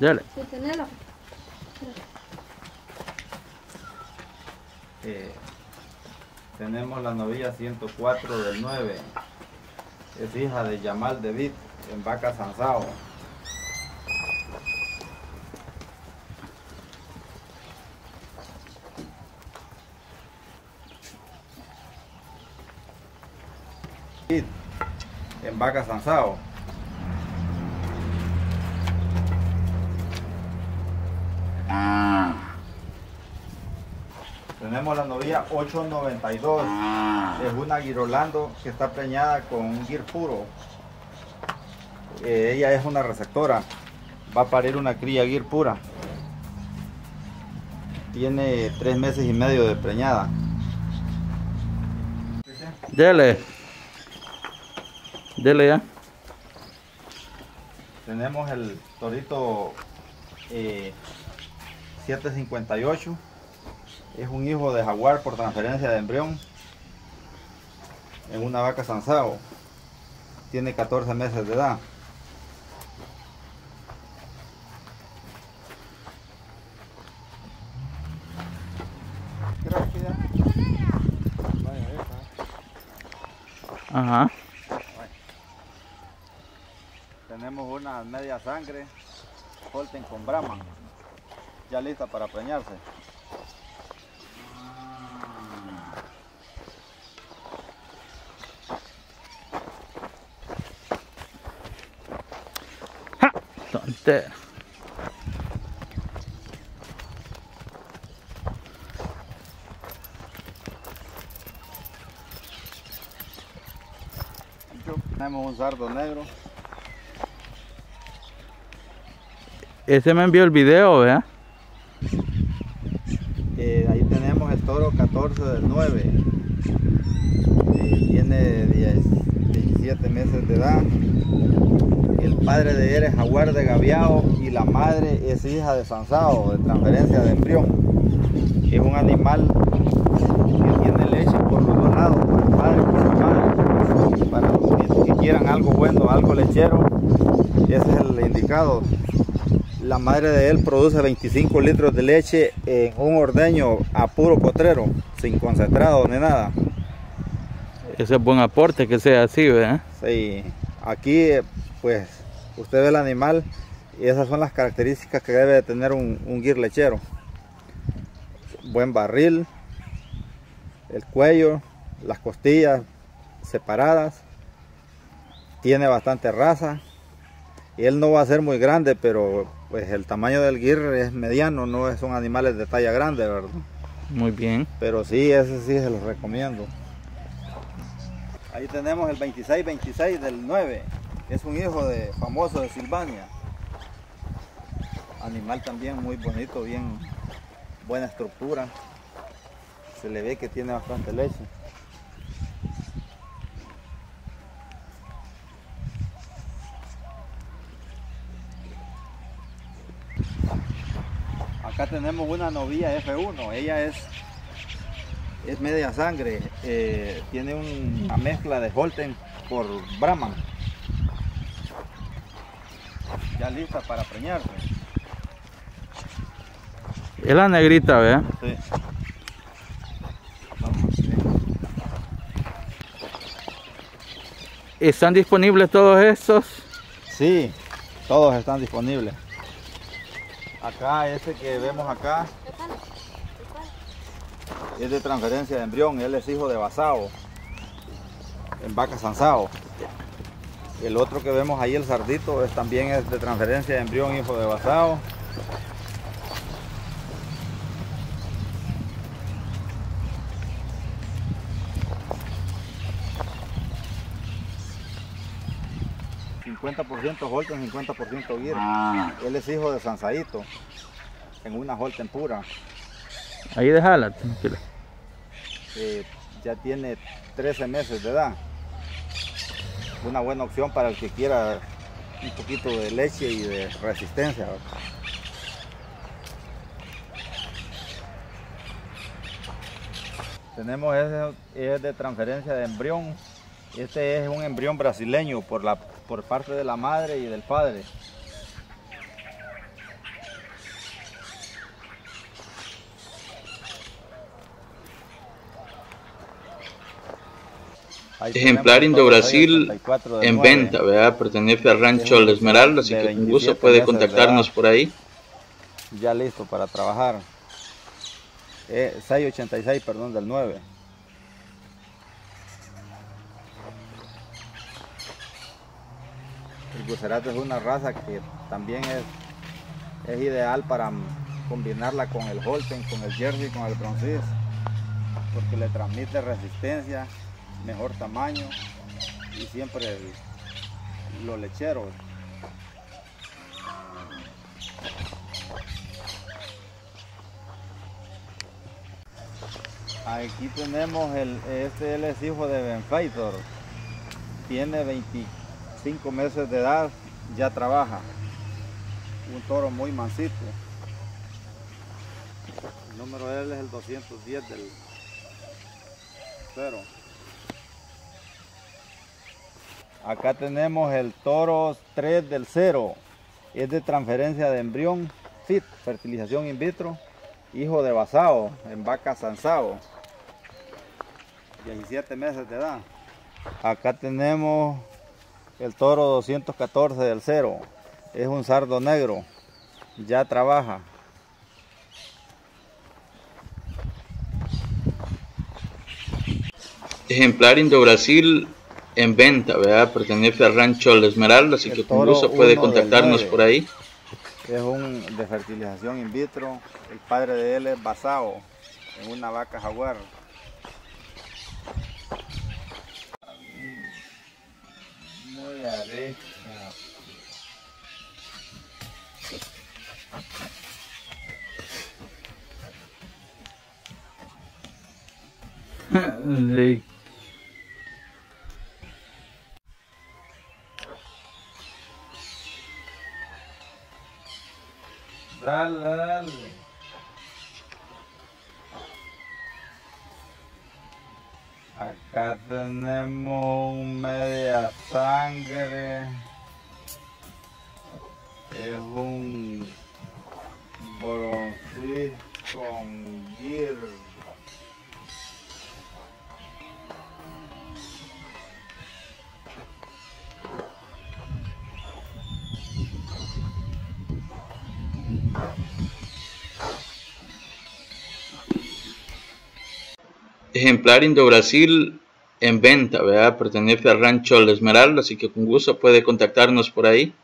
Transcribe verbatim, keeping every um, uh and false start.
Dale. Sí, tenelo. Eh, tenemos la novilla ciento cuatro del nueve. Es hija de Yamal David en vaca Sansao. En vaca Sansao. Tenemos la novilla ocho noventa y dos. Es una Girolando que está preñada con un Gir puro. Eh, ella es una receptora. Va a parir una cría Gir pura. Tiene tres meses y medio de preñada. Dele. Dele ya. Tenemos el torito eh, siete cincuenta y ocho. Es un hijo de jaguar por transferencia de embrión. En una vaca Sansao. Tiene catorce meses de edad. Ajá. Tenemos una media sangre Holten con Brahman, ya lista para preñarse. ¡Ja! Tontera. Tenemos un sardo negro. Ese me envió el video, ¿verdad? Eh, ahí tenemos el toro catorce del nueve. Eh, tiene diez, diecisiete meses de edad. El padre de él es jaguar de Gaviao y la madre es hija de Sansao, de transferencia de embrión. Es un animal que tiene leche por los dos lados, por el padre y por la madre. Para los que, que quieran algo bueno, algo lechero, ese es el indicado. La madre de él produce veinticinco litros de leche en un ordeño a puro potrero, sin concentrado ni nada. Ese es buen aporte que sea así, ¿verdad? Sí, aquí pues usted ve el animal y esas son las características que debe de tener un, un Gir lechero. Buen barril, el cuello, las costillas separadas, tiene bastante raza. Y él no va a ser muy grande, pero pues el tamaño del Gir es mediano, no son animales de talla grande, ¿verdad? Muy bien. Pero sí, ese sí se los recomiendo. Ahí tenemos el veintiséis veintiséis del nueve. Es un hijo de famoso de Silvania. Animal también muy bonito, bien buena estructura. Se le ve que tiene bastante leche. Acá tenemos una novilla F uno, ella es, es media sangre, eh, tiene un, una mezcla de Holten por Brahman, ya lista para preñarse. Es la negrita, ¿verdad? Sí. ¿Están disponibles todos estos? Sí, todos están disponibles. Acá, este que vemos acá es de transferencia de embrión, él es hijo de Basao, en vaca Sansao. El otro que vemos ahí, el sardito, es, también es de transferencia de embrión, hijo de Basao. cincuenta por ciento Holten, cincuenta por ciento Gir. Él es hijo de Sansaito, en una Holten pura. Ahí déjala, tranquila. Eh, ya tiene trece meses de edad. Una buena opción para el que quiera un poquito de leche y de resistencia. Tenemos ese, es de transferencia de embrión. Este es un embrión brasileño por, la, por parte de la madre y del padre. Ahí Ejemplar tenemos Indo toros Brasil ochenta y cuatro del en nueve. venta, ¿verdad? Pertenece al Es rancho un La Esmeralda, así de que con gusto veintisiete puede meses de contactarnos edad, por ahí. ya listo para trabajar. Eh, seiscientos ochenta y seis, perdón, del nueve. El Bucerat es una raza que también es, es ideal para combinarla con el Holstein, con el Jersey, con el Bronx Swiss, porque le transmite resistencia, mejor tamaño y siempre el, los lecheros. Aquí tenemos el, este él es hijo de Benfeitor, tiene veinticinco meses de edad, ya trabaja, un toro muy mansito. El número de él es el doscientos diez del cero. Acá tenemos el toro tres del cero, es de transferencia de embrión, fit, fertilización in vitro, hijo de Basao, en vaca Sansao, diecisiete meses de edad. Acá tenemos el toro doscientos catorce del cero, es un sardo negro, ya trabaja. Ejemplar Indo Brasil en venta, ¿verdad? Pertenece al rancho La Esmeralda, así El que con toro gusto puede uno del contactarnos nueve. por ahí. Es un de fertilización in vitro, el padre de él es Basao, en una vaca jaguar. Muy areja. Sí. Dale, dale. Acá tenemos un media sangre. Es un Bronx Swiss con Gir. Ejemplar Indo Brasil en venta, ¿verdad? Pertenece al rancho La Esmeralda, así que con gusto puede contactarnos por ahí.